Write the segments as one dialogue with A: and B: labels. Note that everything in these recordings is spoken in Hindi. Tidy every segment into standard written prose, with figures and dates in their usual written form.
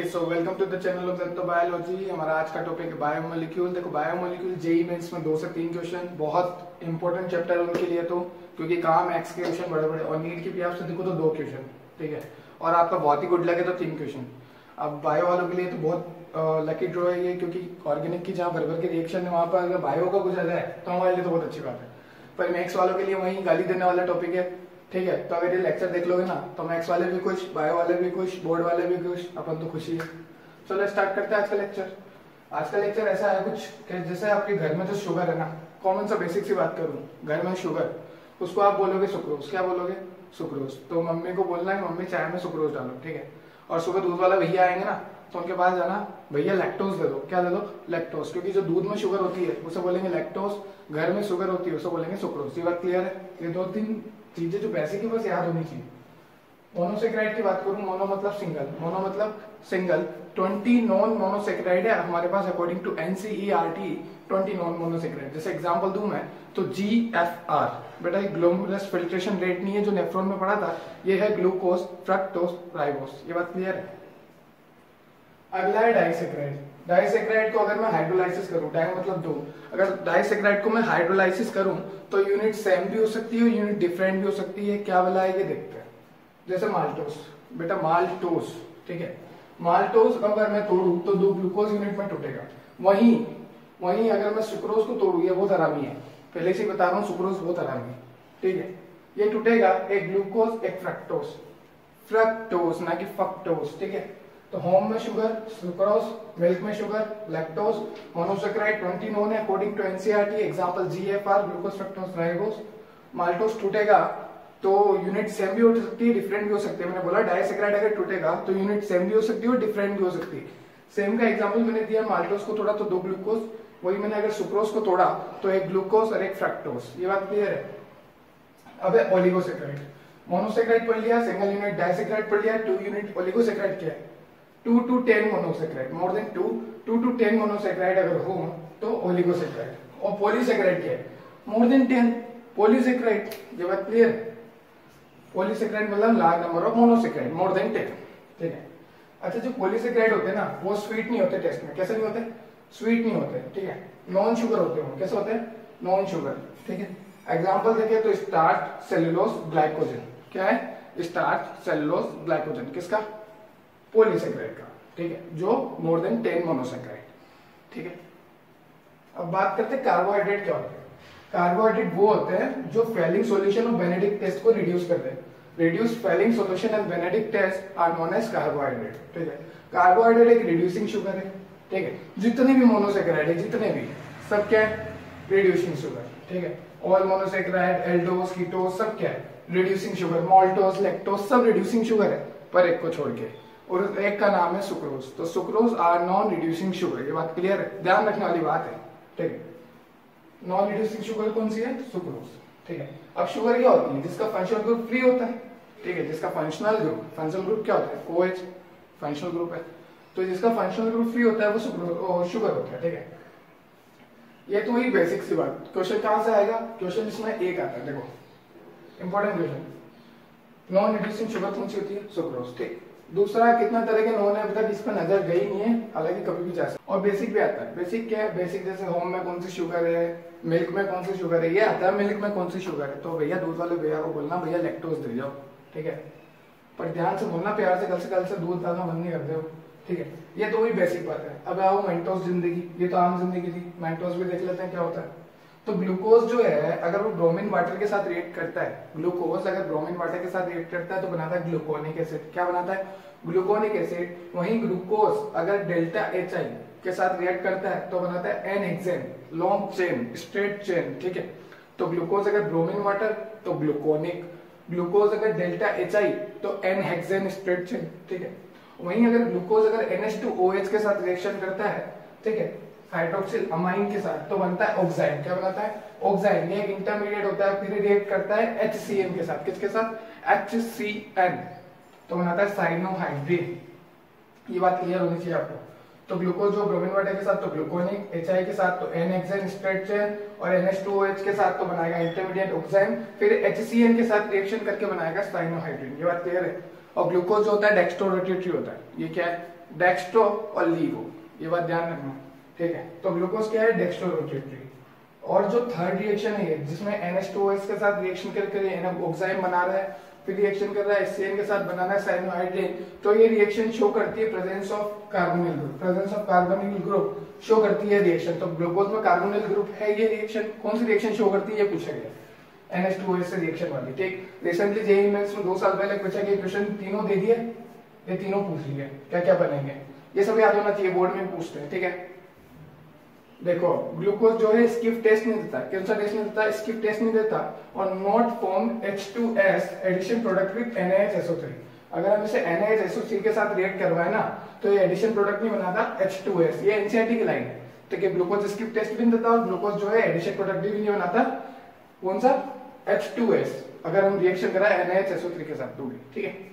A: So welcome to the channel of Datto biology. हमारा आज का टॉपिक है बायोमोलिक्यूल। देखो बायोमोलिक्यूल जेईई मेंस में 2 से 3 क्वेश्चन, बहुत इंपॉर्टेंट चैप्टर है उनके लिए, तो क्योंकि कहाँ मैथ्स के क्वेश्चन बड़े बड़े और नीट की भी आपसे देखो तो 2 क्वेश्चन, ठीक है, और आपका बहुत ही गुड लगे तो 3 क्वेश्चन। अब बायो वालों के लिए तो बहुत लकी ड्रॉ है ये, क्योंकि ऑर्गेनिक की जहाँ भर के रिएक्शन है वहां पर अगर बायो का कुछ आ जाए तो हमारे लिए तो बहुत अच्छी बात है, पर मैथ्स वालों के लिए वही गाली देने वाला टॉपिक है, ठीक है। तो अगर ये लेक्चर देख लोगे ना तो मैथ्स वाले भी खुश, बायो वाले भी खुश, बोर्ड वाले भी खुश, अपन तो खुशी है। चलो स्टार्ट करते हैं आज का लेक्चर। आज का लेक्चर ऐसा है कुछ कि जैसे आपके घर में जो शुगर है ना, कॉमन सा बेसिक सी बात करूं, घर में शुगर, उसको आप बोलोगे सुक्रोज। क्या बोलोगे? सुक्रोज। तो मम्मी को बोलना है मम्मी चाय में सुक्रोज डालो, ठीक है। और सुबह दूध वाला भैया आएंगे ना तो उनके पास जाना, भैया लैक्टोज दे दो। क्या दे दो? लैक्टोज, क्योंकि जो दूध में शुगर होती है उसे बोलेंगे लैक्टोज, घर में शुगर होती है उसे बोलेंगे सुक्रोज। ये बात क्लियर है? ये 2-3 चीजें जो बेसिक है बस याद होनी चाहिए। मोनोसेक्राइड की बात करूं, मोनो मतलब सिंगल, मोनो मतलब सिंगल। 20 नॉन मोनोसेक्राइड है हमारे पास according to NCERT, 20 known monosaccharide. जैसे एग्जांपल दूं मैं तो GFR, बेटा ये ग्लोमेरुलस फिल्ट्रेशन रेट नहीं है जो नेफ्रॉन में पढ़ा था, ये है ग्लूकोज, फ्रक्टोज, राइबोस। ये बात क्लियर है? अगला है डाइसेक्राइड। डाइसेक्राइड को अगर मैं हाइड्रोलाइसिस करूं, डाई मतलब 2, अगर डाइसेक्राइड को मैं हाइड्रोलाइसिस करूं तो यूनिट सेम भी हो सकती है, यूनिट डिफरेंट भी हो सकती है। क्या वाला है ये देखते हैं। जैसे माल्टोस, बेटा माल्टोस, ठीक है, माल्टोस अगर मैं तोड़ू तो 2 ग्लूकोज यूनिट में टूटेगा। वहीं अगर मैं सुक्रोज को तोड़ू, ये बहुत हरामी है, पहले से बता रहा हूँ, सुक्रोज बहुत हरामी है, ठीक है। ये टूटेगा एक ग्लूकोज एक फ्रक्टोज, फ्रक्टोज ना कि फक्टोज, ठीक है। तो होम में शुगर सुक्रोज, मिल्क में शुगर लैक्टोज, मोनोसेक्राइड 20 नोन है according to NCERT, example GFR glucose fructose ribose. Maltose टूटेगा तो यूनिट सेम भी हो सकती है, डिफरेंट भी हो सकती है। मैंने बोला डाइसेक्राइड अगर टूटेगा तो यूनिट सेम भी हो सकती है और डिफरेंट भी हो सकती है। सेम का एग्जांपल मैंने दिया, माल्टोस को तोड़ा तो 2 ग्लूकोज, वही मैंने अगर सुक्रोज को तोड़ा तो एक ग्लूकोज और एक फ्रक्टोज। ये बात क्लियर है? अब है ओलिगोसेक्राइड। मोनोसेक्राइड पढ़ लिया, सिंगल यूनिट डाइसेक्राइड पढ़ लिया, 2 यूनिट ओलिगोसेक्राइड क्या है? 2 to 10 monosaccharide, more than 2 to 10 monosaccharide अगर हो तो ओलिगोसेक्राइड। और पॉलीसेक्राइड क्या है? More than 10 polysaccharide. ये बात क्लियर है? पॉलीसेक्राइड मतलब large number of monosaccharide, more than 10, ठीक है। अच्छा, जो पॉलीसेक्राइड होते हैं ना वो स्वीट नहीं होते टेस्ट में। कैसे नहीं होते? स्वीट नहीं होते, ठीक है, नॉन शुगर होते हैं। कैसे होते हैं? नॉन शुगर, ठीक है। एग्जांपल देखें तो स्टार्च, सेलुलोज, ग्लाइकोजन। क्या है? Starch, cellulose, glycogen. किसका? पॉलीसेक्राइड का, ठीक है, जो मोर देन 10 मोनोसेक्राइड, ठीक है। अब बात करते हैं कार्बोहाइड्रेट क्या होते हैं। कार्बोहाइड्रेट वो होते हैं जो Fehling solution of Benedict test को रिड्यूस करते हैं। Reduce Fehling solution and Benedict test are known as carbohydrate, ठीक है। कार्बोहाइड्रेट एक रिड्यूसिंग शुगर है, ठीक है। जितने भी मोनोसेक्राइड है, जितने भी, सब क्या है? रिड्यूसिंग शुगर, ठीक है। ऑल मोनोसेक्राइड, एल्डोज, कीटोज, सब क्या है? Reducing sugar. मॉल्टोज, लैक्टोज सब रिड्यूसिंग शुगर है, पर एक को छोड़ के, और एक का नाम है सुक्रोज। तो sucrose are non reducing sugar. ये बात क्लियर है? ध्यान रखने वाली बात है, ठीक है। नॉन रिड्यूसिंग शुगर कौन सी है? सुक्रोज, ठीक है। अब शुगर क्या होती है? जिसका फंक्शनल ग्रुप फ्री होता है, ठीक है, जिसका फंक्शनल ग्रुप क्या होता है? OH फंक्शनल ग्रुप है, तो जिसका फंक्शनल ग्रुप फ्री होता है वो शुगर होता है, ठीक है। ये तो वही बेसिक सी बात। क्वेश्चन कहां से आएगा? क्वेश्चन इसमें एक आता है, देखो important question. Non reducing sugar कौन सी होती है? सुक्रोज, ठीक। दूसरा, कितना तरह के नॉन है अभी तक इस पर नजर गई नहीं है, हालांकि कभी भी जा सकता। और बेसिक भी आता है। बेसिक क्या है? बेसिक जैसे होम में कौन सी शुगर है, मिल्क में कौन सी शुगर है, ये आता है। मिल्क में कौन सी शुगर है तो भैया दूध वाले भैया को बोलना भैया लैक्टोज दे जाओ, ठीक है। पर ध्यान से बोलना, प्यार से कल से दूध डालना बंद नहीं कर दो, ठीक है। ये तो वही बेसिक बात है। अब आओ मेंटोस जिंदगी, ये तो आम जिंदगी थी, मेंटोस भी देख लेते हैं क्या होता है। तो ग्लूकोज जो है अगर वो ब्रोमीन वाटर के साथ रिएक्ट करता है, ग्लूकोज अगर ब्रोमीन वाटर के साथ रिएक्ट करता है तो बनाता है ग्लूकोनिक एसिड। क्या बनाता है? Gluconic acid. वहीं ग्लूकोज अगर डेल्टा HI के साथ रिएक्ट करता है तो बनाता है n hexane, long chain, straight chain, ठीक है। तो ग्लूकोज अगर ब्रोमीन वाटर तो ग्लूकोनिक, ग्लूकोज अगर डेल्टा HI तो N-हेक्सेन स्ट्रेट चेन, ठीक है। वहीं अगर ग्लूकोज अगर NH2OH के साथ रिएक्शन करता है, ठीक है, हाइड्रोक्सिल अमाइन के साथ, तो बनता है ऑक्साइड। क्या बनाता है? ऑक्साइड। ये एक इंटरमीडिएट होता है, फिर रिएक्ट करता है HCN के साथ। किसके साथ? HCN, तो बनाता है साइनोहाइड्रिन। ये बात क्लियर होनी चाहिए आपको। तो ग्लूकोज जो ब्रोमीन वाटर के साथ तो ग्लूकोनिक, HI के साथ तो N-हेक्सेन स्ट्रेट चेन, और NH2OH के साथ तो बनाएगा इंटरमीडिएट ऑक्साइड, फिर HCN के साथ रिएक्शन करके बनाएगा साइनोहाइड्रिन। ये बात क्लियर है? और ग्लूकोज जो होता है डेक्स्ट्रो रोटेटरी होता है। ये क्या है? डेक्स्ट्रो और लीवो, ये बात ध्यान रखना, ठीक है। तो ग्लूकोज क्या है, डेक्स्ट्रो रोटेटरी। और जो थर्ड रिएक्शन है जिसमें NH2OH के साथ रिएक्शन करके ऑक्साइड बना रहा है, फिर रिएक्शन कर रहा है HCN के साथ बनाना है साइनोहाइड्रेट, तो ये रिएक्शन शो करती है presence of carbonyl group. Presence of carbonyl group show करती है रिएक्शन। तो ग्लूकोज में कार्बोनिल ग्रुप है, ये रिएक्शन कौन सी रिएक्शन शो करती है ये पूछा गया, NH2OH से रिएक्शन वाली, ठीक। रिसेंटली जेईई मेंस में 2 साल पहले पूछा गया क्वेश्चन, तीनों दे दिए, ये तीनों पूछ लिए क्या क्या बनेंगे, ये सब याद होना चाहिए, बोर्ड में पूछते हैं, ठीक है। देखो ग्लूकोज जो है स्किप टेस्ट नहीं देता, कौन सा टेस्ट नहीं देता, स्किप टेस्ट नहीं देता, और not form H2S addition product with NaHSO3। अगर हम इसे NaHSO3 के साथ रिएक्ट करवाए ना तो ये एडिशन प्रोडक्ट नहीं बनाता H2S, ये एनसीईआरटी की लाइन है, ठीक है। ग्लूकोज स्किप टेस्ट भी नहीं देता और ग्लूकोज जो है एडिशन प्रोडक्ट भी नहीं बनाता, कौन सा, H2S, अगर हम रिएक्शन कराए NaHSO3 के साथ, ठीक है।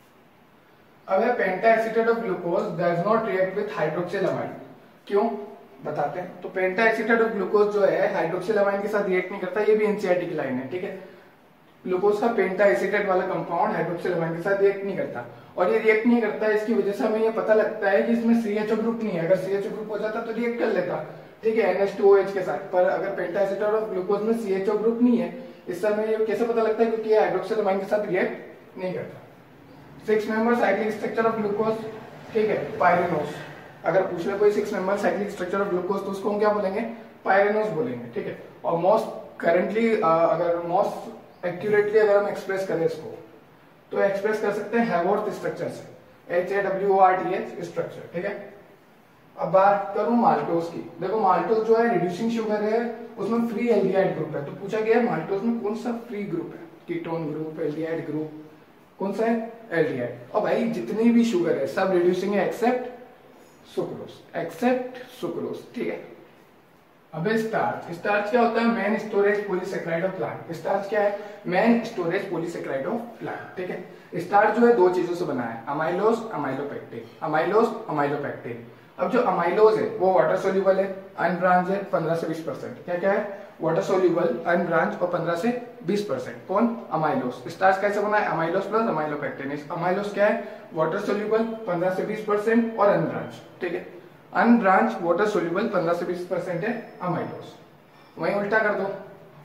A: अगर penta acetate of glucose does not react with hydroxylamide, क्यों बताते हैं। तो पेंटा एसीटेट ऑफ ग्लूकोज जो है हाइड्रोक्सिलामाइड के साथ रिएक्ट नहीं करता, ये भी एनसीईआरटी की लाइन है, ठीक है। ग्लूकोज का पेंटा एसीटेट वाला कंपाउंड हाइड्रोक्सिलामाइड के साथ रिएक्ट नहीं करता, और ये रिएक्ट नहीं करता, इसकी वजह से हमें ये पता लगता है कि इसमें CHO ग्रुप नहीं है। अगर CHO ग्रुप हो जाता तो रिएक्ट कर लेता, ठीक है, NH2OH के साथ, पर अगर पेंटा एसीटेट ऑफ ग्लूकोज में CHO ग्रुप नहीं है, इस समय ये कैसे पता लगता है, क्योंकि ये हाइड्रोक्सिलामाइड के साथ रिएक्ट नहीं करता। 6 member cyclic structure of glucose, ठीक है, पायरेनोस। अगर पूछ ले कोई 6 member cyclic structure of glucose तो उसको हम क्या बोलेंगे, पायरेनोस बोलेंगे, ठीक है। और मोस्ट करेंटली अगर मोस्ट एक्यूरेटली अगर हम एक्सप्रेस करें इसको तो एक्सप्रेस कर सकते हैं हैवर्थ स्ट्रक्चर से, HAWORTH स्ट्रक्चर, ठीक है। अब बात करूं माल्टोज की, देखो माल्टोज जो है रिड्यूसिंग शुगर है, उसमें फ्री एल्डिहाइड ग्रुप है, तो पूछा गया है माल्टोज में कौन सा फ्री ग्रुप है, कीटोन ग्रुप, एल्डिहाइड ग्रुप, कौन सा है, एल्डिहाइड। और भाई जितनी भी शुगर है सब रिड्यूसिंग है एक्सेप्ट सुक्रोज, ठीक है। अब स्टार्च, स्टार्च क्या होता है, main storage polysaccharide of plant. Starch क्या है, main storage polysaccharide of plant, ठीक है। स्टार्च जो है 2 चीजों से बना है, अमाइलोज, अमाइलोपेक्टिन, अमाइलोज, अमाइलोपेक्टिन। अब जो अमाइलोज है वो वाटर सोल्यूबल है, अनब्रांच है 15 से 20%, क्या क्या है, वाटर सोल्यूबल, अनब्रांच और 15 से 20%, कौन, अमाइलोज। स्टार्च कैसे बना है, अमाइलोज प्लस अमाइलोपेक्टिन। अमाइलोज क्या है, वाटर सोल्यूबल 15 से 20% और अनब्रांच, ठीक है। अनब्रांच वाटर सोल्यूबल 15 से 20% है अमाइलोज। वहीं उल्टा कर दो,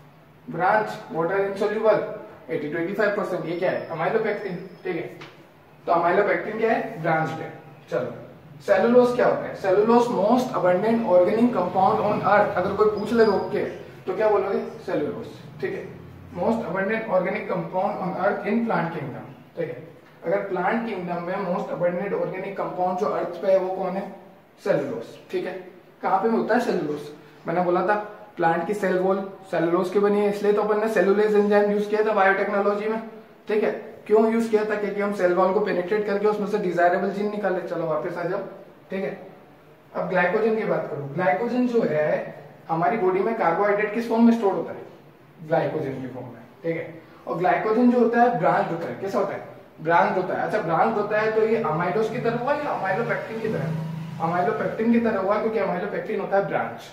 A: ब्रांच वाटर इनसोल्यूबल 80 to 85%, ये क्या है, अमाइलोपेक्टिन, ठीक है। तो अमाइलोपेक्टिन क्या है, ब्रांच्ड है। चलो सेलुलोज क्या होता है, cellulose most abundant organic compound on earth. अगर कोई पूछ ले रोक के तो क्या बोलोगे, सेलुलोज, ठीक है। Most abundant organic compound on earth in plant kingdom, ठीक है। अगर प्लांट किंगडम में मोस्ट अबंडेंट ऑर्गेनिक कंपाउंड जो अर्थ पे है वो कौन है, सेलुलोज, ठीक है। कहाँ पे होता है सेलुलोज, मैंने बोला था प्लांट की सेल वॉल सेलुलोज की बनी है, इसलिए तो अपन ने सेलुलोज एंजाइम यूज किया था बायोटेक्नोलॉजी में, ठीक है। क्यों यूज किया था, क्योंकि हम सेल वॉल को पेनिट्रेट करके उसमें से डिजायरेबल जीन निकाले। चलो वापस आ जाओ, ठीक है। अब ग्लाइकोजन की बात करूं, ग्लाइकोजन जो है हमारी बॉडी में कार्बोहाइड्रेट किस फॉर्म में स्टोर होता है, ग्लाइकोजन की फॉर्म में, ठीक है। और ग्लाइकोजन जो होता है ब्रांच होता है, कैसा होता है, ब्रांच होता है। अच्छा ब्रांच होता है तो ये अमाइलोज की तरह हुआ या अमाइलोपेक्टिन की तरह, अमाइलोपेक्टिन की तरह हुआ, क्योंकि अमाइलोपेक्टिन होता है ब्रांच,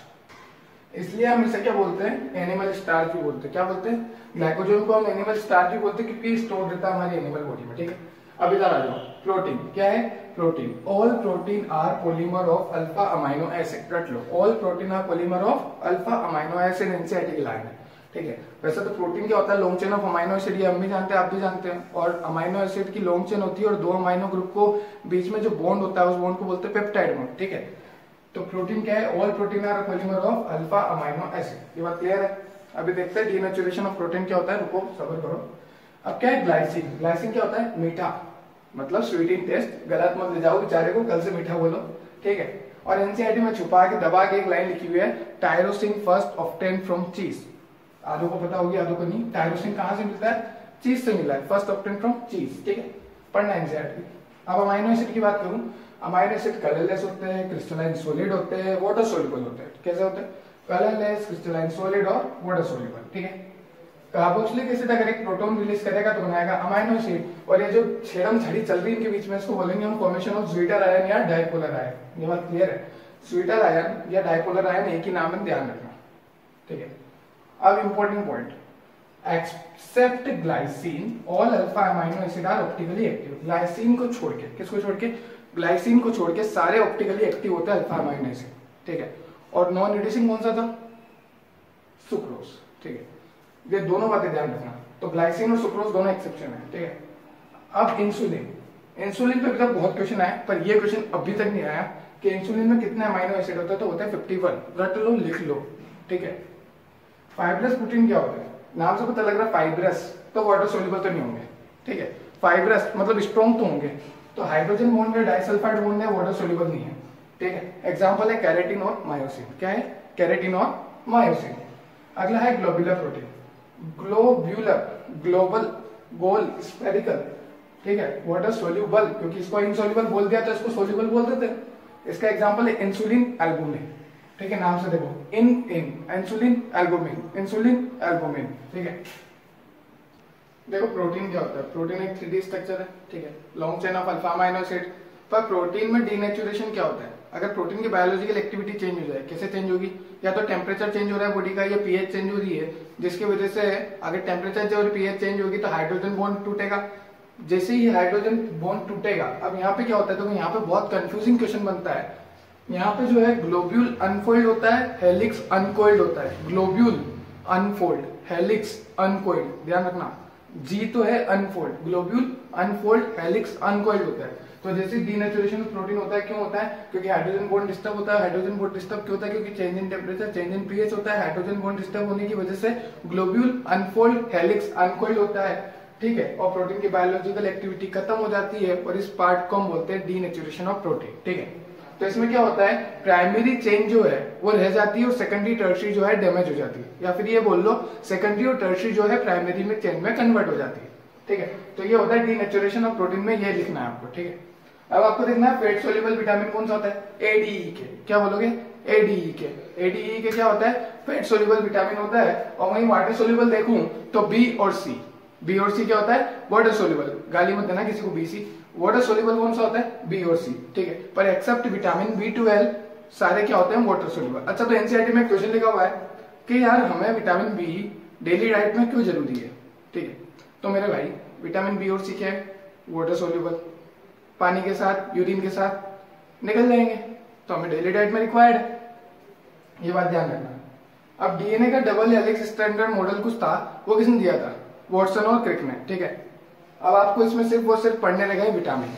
A: इसलिए हम इसे क्या बोलते हैं, एनिमल स्टार्च भी बोलते हैं। क्या बोलते हैं, ग्लाइकोजन को हम एनिमल स्टार्च भी बोलते हैं, क्योंकि स्टोर रहता है हमारी एनिमल बॉडी में, ठीक है। अब इधर आ जाओ, प्रोटीन क्या है, protein, all protein are polymer of alpha amino acid, रट लो, all protein are polymer of alpha amino acid, NCERT की लाइन है, ठीक है। वैसे तो प्रोटीन क्या होता है, long chain of amino acid, ये हम भी जानते हैं आप भी जानते हैं, और अमाइनो एसिड की लॉन्ग चेन होती है और 2 अमाइनो ग्रुप को बीच में जो बॉन्ड होता है उस बॉन्ड को बोलते हैं पेप्टाइड बॉन्ड, ठीक है। तो प्रोटीन क्या है, all protein are polymer of alpha amino acid, ये बात क्लियर है। अभी देखते हैं डीनेचुरेशन ऑफ प्रोटीन क्या होता है, रुको सब्र करो। अब क्या है ग्लाइसिन, ग्लाइसिन क्या होता है, मीठा, मतलब स्वीट इन टेस्ट, गलत मत ले जाओ बेचारे को, कल से मीठा बोलो, ठीक है। और एनसीईआरटी में छुपा के दबा के एक लाइन लिखी हुई है, टायरोसिन फर्स्ट ऑब्टेन फ्रॉम चीज। आधो को पता होगी आधो को नहीं, टायरोसिन कहां से मिलता है, चीज से मिला है, फर्स्ट ऑब्टेन फ्रॉम चीज, ठीक है, पढ़ना एनसीईआरटी। अब अमाइनो एसिड की बात करूं, अमाइनो एसिड कलरलेस होते हैं, क्रिस्टलाइन सॉलिड होते हैं, वाटर सोल्यूबल होते हैं। कैसे होते हैं, कलरलेस, क्रिस्टलाइन सॉलिड और वाटर सोल्यूबल, ठीक है। कार्बोक्सिलिक एसिड अगर एक प्रोटॉन रिलीज करेगा तो बनाएगा अमाइनो एसिड, और ये जो छेड़म छड़ी चल रही है इनके बीच में, इसको बोलेंगे हम फॉर्मेशन ऑफ स्वीटर आयन या डाइपोलर आयन। ये बात क्लियर है, स्वीटर आयन या डाइपोलर आयन एक ही नाम है, ध्यान रखना, ठीक है। अब important point, except glycine all alpha amino acid are optically active. Glycine को छोड़ के, किसको छोड़ के, ग्लाइसिन को छोड़ के सारे ऑप्टिकली एक्टिव होते हैं अल्फा अमाइनो एसिड, ठीक है। और नॉन रिड्यूसिंग कौन सा था? सुक्रोज, ठीक है। ये दोनों बातें ध्यान रखना। तो ग्लाइसिन और सुक्रोज दोनों एक्सेप्शन है, ठीक है। अब इंसुलिन, इंसुलिन पे अभी तक बहुत क्वेश्चन आए, पर ये क्वेश्चन अभी तक नहीं आया कि इंसुलिन में कितने अमाइनो एसिड होता है। तो होता है 51, रट लो लिख लो, ठीक है। फाइब्रस प्रोटीन क्या होता है? नाम से पता लग रहा है फाइब्रस, तो वाटर सोल्यूबल तो नहीं होंगे, ठीक है। फाइब्रस मतलब स्ट्रॉन्ग तो होंगे, तो हाइड्रोजन बॉन्ड में डाइसल्फाइड बॉन्ड है, वाटर सोल्यूबल नहीं है, ठीक है। एग्जांपल है केराटिन और मायोसिन। क्या है? केराटिन और मायोसिन। अगला है ग्लोबुलर प्रोटीन, ग्लोब्यूलर, ग्लोबल, गोल, स्फेरिकल, ठीक है। वाटर सोल्यूबल, क्योंकि इसको इनसोल्यूबल बोल दिया तो इसको सोल्यूबल बोल देते हैं। इसका एग्जांपल है इंसुलिन, एल्बुमिन, ठीक है। नाम से देखो, इंसुलिन, एल्बुमिन, इंसुलिन, एल्बुमिन, ठीक है। देखो प्रोटीन क्या होता है? प्रोटीन एक 3D स्ट्रक्चर है, ठीक है, long chain of alpha amino acid. पर प्रोटीन में डीनेचुरेशन क्या होता है? अगर प्रोटीन की बायोलॉजिकल एक्टिविटी चेंज हो जाए, कैसे चेंज होगी? या तो टेम्परेचर चेंज हो रहा है बॉडी का, या पीएच चेंज हो रही है, जिसकी वजह से अगर टेम्परेचर और पीएच चेंज होगी तो हाइड्रोजन बॉन्ड टूटेगा। जैसे ही हाइड्रोजन बॉन्ड टूटेगा, अब यहाँ पे क्या होता है? तो यहाँ पे बहुत कंफ्यूजिंग क्वेश्चन बनता है। यहाँ पे जो है ग्लोब्यूल अनफोल्ड होता है, हेलिक्स अनकोइल्ड होता है। ग्लोब्यूल अनफोल्ड, हेलिक्स अनकोइल्ड, ध्यान रखना। जी तो है unfold, globule unfold, helix uncoiled होता है। तो जैसे डीनेचुरेशन प्रोटीन होता है, क्यों होता है? क्योंकि हाइड्रोजन बॉन्ड डिस्टर्ब होता है। हाइड्रोजन बॉन्ड डिस्टर्ब क्यों होता है? क्योंकि change in temperature, change in pH होता है। हाइड्रोजन बॉन्ड डिस्टर्ब होने की वजह से ग्लोब्यूल अनफोल्ड, हेलिक्स अनकोइल्ड होता है, ठीक है। और प्रोटीन की बायोलॉजिकल एक्टिविटी खत्म हो जाती है, और इस पार्ट को हम बोलते हैं डीनेचुरेशन ऑफ प्रोटीन, ठीक है। तो इसमें क्या होता है? प्राइमरी चेन जो है वो रह जाती है, और सेकेंडरी टर्शरी जो है डैमेज हो जाती है। या फिर ये बोल लो सेकेंडरी और टर्शरी जो है प्राइमरी में चेन में कन्वर्ट हो जाती है, ठीक है। तो ये होता है डीनेचुरेशन ऑफ प्रोटीन में, ये लिखना है आपको, ठीक है। अब आपको देखना है फेट सोल्यूबल विटामिन कौन सा होता है? एडीई के। क्या बोलोगे? एडीई के। एडीई के क्या होता है? फेट सोल्यूबल विटामिन होता है। और वहीं वाटर सोल्यूबल देखूं तो बी और सी। बी और सी क्या होता है? Water soluble. गाली मत देना किसी को, बी सी। वाटर सोल्यूबल कौन सा होता है? बी और सी, ठीक है। पर एक्सेप्ट विटामिन B12 सारे क्या होते हैं? Water soluble. अच्छा, तो एनसीईआरटी में क्वेश्चन लिखा हुआ है कि यार हमें विटामिन बी डेली डाइट में क्यों जरूरी है, ठीक है। तो मेरे भाई विटामिन बी और सी क्या है? वाटर सोल्यूबल, पानी के साथ, यूरिन के साथ निकल जाएंगे, तो हमें डेली डाइट में रिक्वायर्ड है, ये बात ध्यान रखना। अब डीएनए का डबल हेलिक्स स्ट्रैंडेड मॉडल कुछ था, वो किसने दिया था? वॉटसन और क्रिक ने, ठीक है। अब आपको इसमें सिर्फ वो सिर्फ पढ़ने लगे vitamin,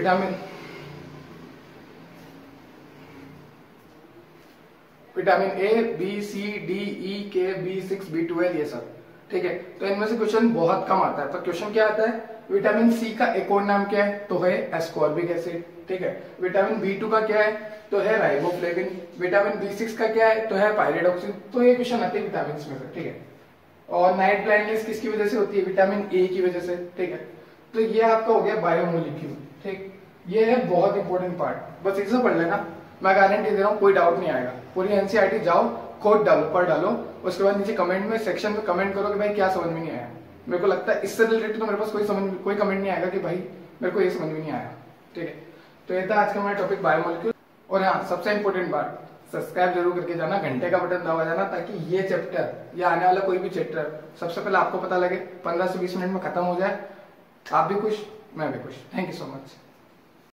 A: vitamin A, B, C, D, E, K, B6, B12, ये सब, ठीक है। तो इनमें से क्वेश्चन बहुत कम आता है। तो क्वेश्चन क्या आता है? विटामिन सी का एक और नाम क्या है? तो है एस्कॉर्बिक एसिड, ठीक है। विटामिन B2 का क्या है? तो है राइबोफ्लेविन। विटामिन B6 का क्या है? तो है पायरिडॉक्सिन। तो ये क्वेश्चन आते हैं विटामिन में से, ठीक है। और नाइट ब्लाइंडनेस किसकी वजह से होती है? विटामिन ए की वजह से, ठीक है। तो ये आपका हो गया बायोमोलिक्यूल, ठीक। ये है बहुत इंपॉर्टेंट पार्ट, बस इसे पढ़ लेना, मैं गारंटी दे रहा हूँ कोई डाउट नहीं आएगा। पूरी एनसीईआरटी जाओ, कोड डालो, पढ़ डालो, उसके बाद नीचे कमेंट में सेक्शन में कमेंट करो कि भाई क्या समझ में नहीं आया। मेरे को लगता है इससे रिलेटेड तो मेरे पास कोई कमेंट नहीं आएगा कि भाई मेरे को ये समझ में नहीं आया, ठीक है। तो ये था आज का हमारा टॉपिक बायोमोलिक्यूल। और हाँ, सबसे इंपॉर्टेंट बात, सब्सक्राइब जरूर करके जाना, घंटे का बटन दबा जाना, ताकि ये चैप्टर या आने वाला कोई भी चैप्टर सबसे पहले आपको पता लगे, 15 से 20 मिनट में खत्म हो जाए। आप भी खुश, मैं भी खुश। Thank you so much.